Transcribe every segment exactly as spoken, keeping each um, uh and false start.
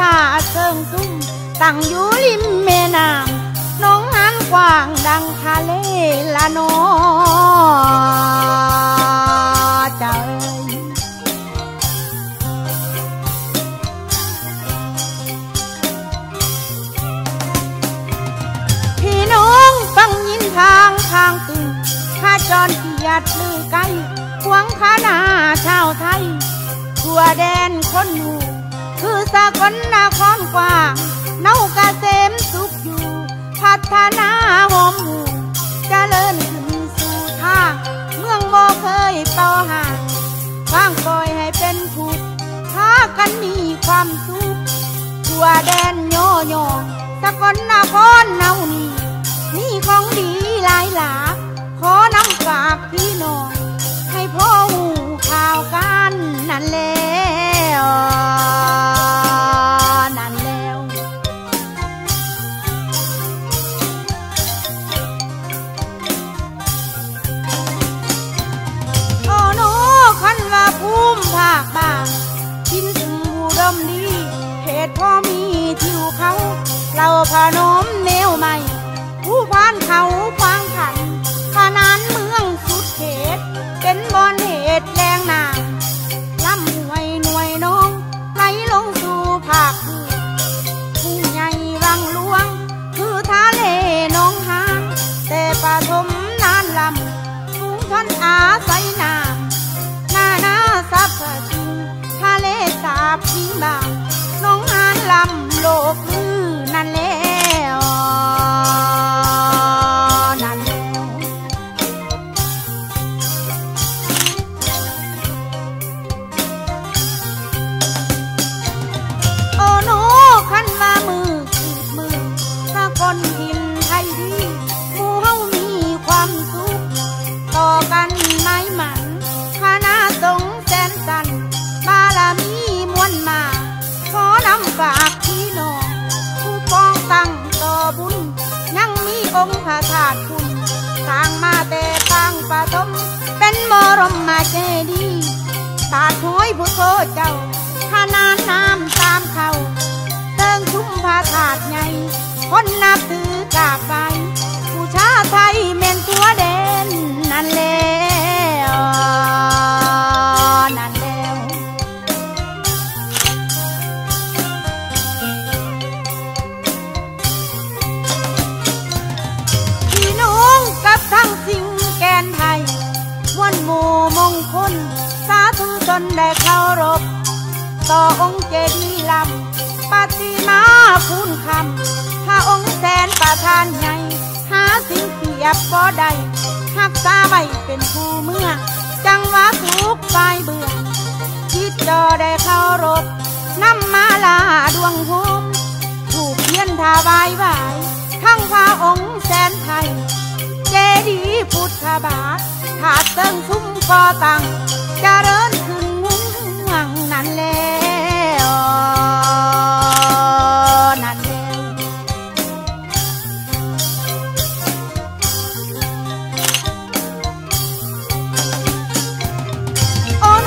ท่าเซิงซุ้มตั้งอยู่ริมแม่น้ำน้องหันกว้างดังทะเลละนอเจ้าพี่น้องฟังยินทางทางตึงข้าจรเกียรติลือไกลหวงคณาชาวไทยทั่วแดนคนหมู่คือสกลนครกว้างเนาเกษมสุขอยู่พัฒนาหอมหมู่เจริญขึ้นสู่ทางเมืองบ่เคยต่อห่างว่างปล่อยให้เป็นทุกข์พากันมีความสุขทั่วแดนโยโย่สกลนครเนานี่มีของดีหลายหลากขอนำฝากพี่น้องให้พ่อหูข่าวกันนั่นแล้วนั่นแล้วโอ้โนคันว่าภูมิภาคบางชินถึงอุดมดีเหตุพ่อมีทิวเขาเราพนมแนวใหม่ผู้พานเขาฟังขันขนานเมืองสุดเขตเป็นบอนเหตุแรงน้ำลำห้วยหน่วยน้องไหลลงสู่ภาคพื้นผู้ใหญ่วังหลวงคือทะเลน้องหานแต่ปฐมนานลำสูงชนอาศัยน้ำนานาสัพพะสิ่งทะเลสาบทิ้งบางน้องหานลำโลกลือนั่นแล้วนั่นแล้วโอ้โนคันว่ามือขีดมือถ้าคนดินไทยดีหมู่เฮามีความสุขต่อกันไม่หมันคณะสงฆ์แสนสันบารมีมวลมาขอนำฝากพี่น้องผู้ปองตั้งต่อบุญยังมีองค์พระธาตุคุณสร้างมาแต่ปางปฐมเป็นบรมเจดีย์ตาดห้อยพุทโธเจ้าขนานน้ำตามเขาเติงชุ่มพระธาตุใหญ่คนนับถือกราบไหว้ผู้ชาไทยเม่นตัวเด่นนั่นแล้วนั่นแล้วพี่น้องกับทั้งสิ่งแกนไทยมวลหมู่มงคลสาธุชนได้เคารพต่อองค์เจดีย์ลำปฏิมาคุณคำถ้าองค์แสนประทานใหญ่หาสิ่งเปรียบบ่ได้หักษาไว้เป็นผู้เมืองจังหวะทุกไฟเบื่อคิดจอได้เคารพนำมาลาดวงโฮมถูกเทียนถวายไหวทั้งพระองค์แสนไทยเจดีย์พุทธบาทถาดเติงซุ้มก่อตั้งเจริญขึ้นมุ่งหวังนั่นแล้วนั่นแล้วโอ้โน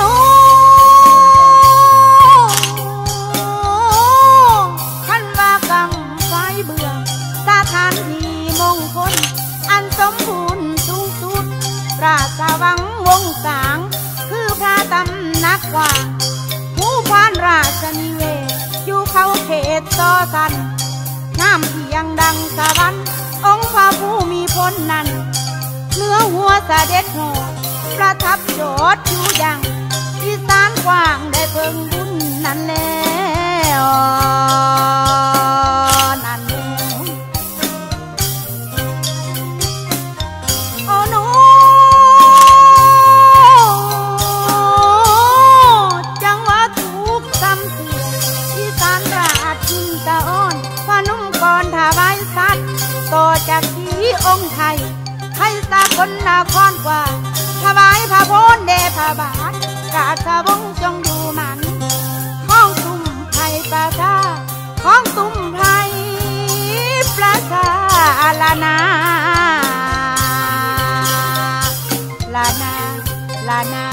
คันว่ากำไฟเบื่อสถานที่มงคลอันสมบูรณ์สูงสุดราชวังวงสางคือพระตำหนักกว่าผู้พานราชนิเวศอยู่เขาเขตต่อสันน้ำเพียงดังสวรรค์องค์พระผู้มีพลนั้นเนื้อหัวเสด็จโหดประทับโจทย์อยู่ยังอีสานกว้างได้เพิ่งบุญนั่นแล้วนั่นแล้วโอ้โนจังหวะทุกซ้ำเสียอีสานราชจินตะอ่อนพนุ่มก่อนถวายสัตว์ต่อจากที่องค์ไทยให้สากลนครกว่าถวายพระพรเดชพระบาทกาสะวงจงดูมันข้องตุ่มไทยประชาข้องตุ่มไทยประชาลานาลานาลานา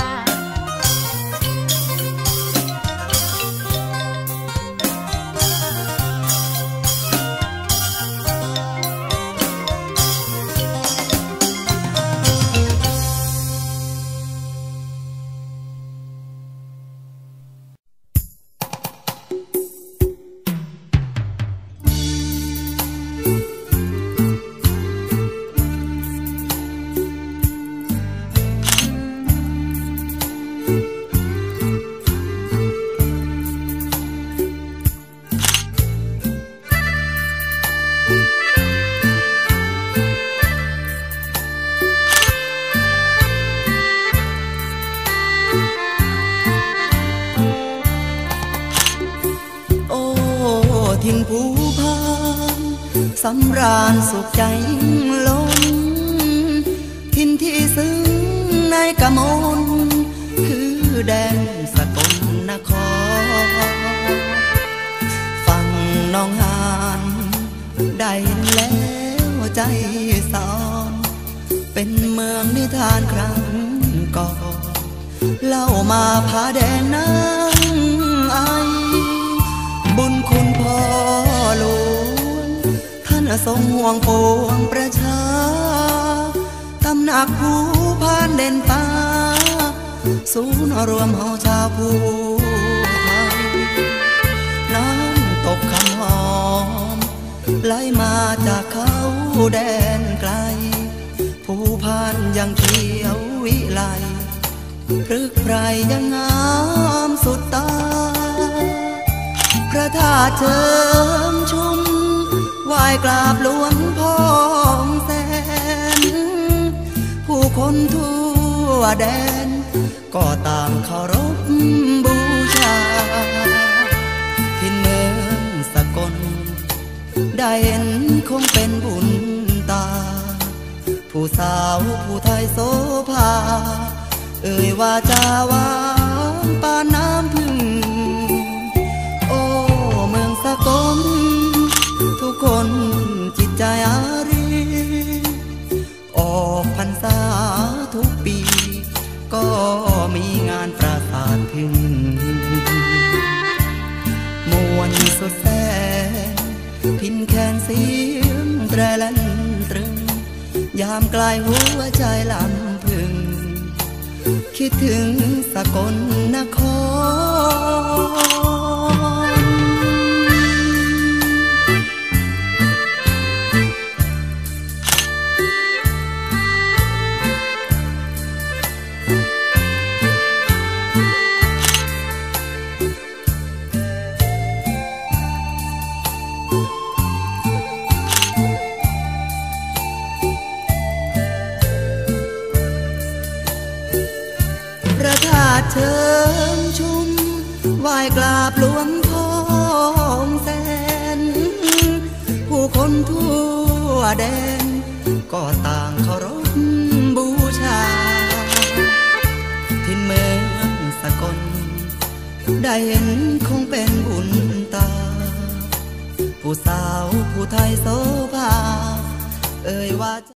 ทินภูพานสำราญสุขใจยิ่งล้นทินที่ซึ้งในกมลคือแดนสกลนครฟังน้องหานได้แล้วใจสอนเป็นเมืองนิทานครั้งก่อนเล่ามาพาแดนนางไอบุญคุณพ่อหลวงท่านทรงห่วงปวงประชาตำหนักภูพานเด่นตาศูนย์รวมเฮาชาวภูไทยน้ำตกคำหอมไหลมาจากเขาแดนไกลภูพานยังเขียววิไลพฤกษ์ไพรยังงามสุดตาพระธาตุเชิงชุมไหว้กราบหลวงพ่อแสนผู้คนทั่วแดนก็ต่างเคารพบูชาทินเมืองสกลได้เห็นคงเป็นบุญตาผู้สาวผู้ไทยโสภาเอ่ยว่าจาหวานปานน้ำพึ่งโอ้เมืองสกลทุกคนจิตใจอารีออกพรรษาทุกปีก็มีงานปราสาทพึ่งมวนสุดแสนพินแคนเสียงแตรลันตรึงยามไกลหัวใจลำพึงคิดถึงสกลนครพระธาตุเชิงชุมไหว้กราบหลวงพ่อแสนผู้คนทั่วแดนก็ต่างเคารพบูชาทินเมืองสกลได้เห็นคงเป็นบุญตาผู้สาวผู้ไทยโสภาเอ่ยว่า